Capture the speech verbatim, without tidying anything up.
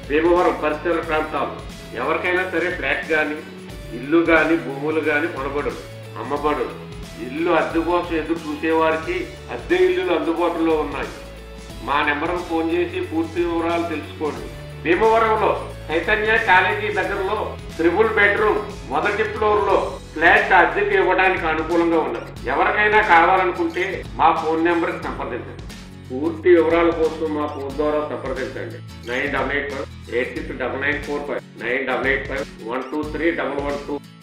భీమవరం పరిసర ప్రాంతాలు ఎవరికైనా సరే ఫ్లాట్ కానీ ఇల్లు కానీ భూములు కానీ కొనబడు అమ్మబడు ఇల్లు అద్దె కోసం ఎదురు చూసేవారికి అద్దె ఇల్లులు అందుబాటులో ఉన్నాయి. మా నెంబర్కు ఫోన్ చేసి పూర్తి వివరాలు తెలుసుకోండి. భీమవరంలో చైతన్య కాలేజీ దగ్గరలో త్రిబుల్ బెడ్రూమ్ మొదటి ఫ్లోర్ లో ఫ్లాట్ అద్దెకి ఇవ్వడానికి అనుకూలంగా ఉన్నది. ఎవరికైనా కావాలనుకుంటే మా ఫోన్ నెంబర్ కి సంప్రదించండి. పూర్తి వివరాల కోసం మా ఫోన్ ద్వారా సంప్రదించండి. Nine double eight five eight six double nine four five nine double eight five one two three double one two